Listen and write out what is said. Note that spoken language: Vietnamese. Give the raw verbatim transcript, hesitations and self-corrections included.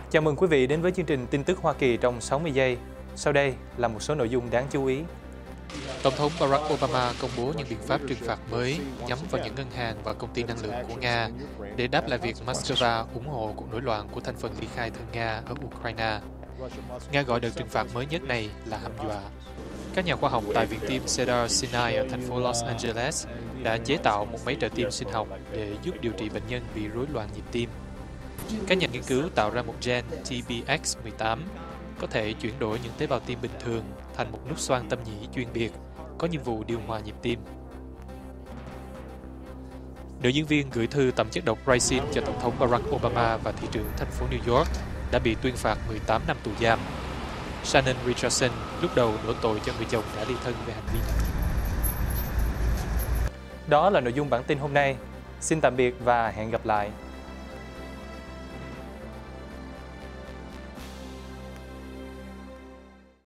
Chào mừng quý vị đến với chương trình tin tức Hoa Kỳ trong sáu mươi giây. Sau đây là một số nội dung đáng chú ý. Tổng thống Barack Obama công bố những biện pháp trừng phạt mới nhắm vào những ngân hàng và công ty năng lượng của Nga để đáp lại việc Moscow ủng hộ cuộc nổi loạn của thành phần ly khai thân Nga ở Ukraine. Nga gọi đợt trừng phạt mới nhất này là hăm dọa. Các nhà khoa học tại Viện Tim Cedars-Sinai ở thành phố Los Angeles đã chế tạo một máy trợ tim sinh học để giúp điều trị bệnh nhân bị rối loạn nhịp tim. Các nhà nghiên cứu tạo ra một gen T B X mười tám có thể chuyển đổi những tế bào tim bình thường thành một nút xoang tâm nhĩ chuyên biệt, có nhiệm vụ điều hòa nhịp tim. Nữ diễn viên gửi thư tẩm chất độc ricin cho Tổng thống Barack Obama và thị trưởng thành phố New York đã bị tuyên phạt mười tám năm tù giam. Shannon Richardson lúc đầu đổ tội cho người chồng đã ly thân về hành vi này. Đó là nội dung bản tin hôm nay. Xin tạm biệt và hẹn gặp lại.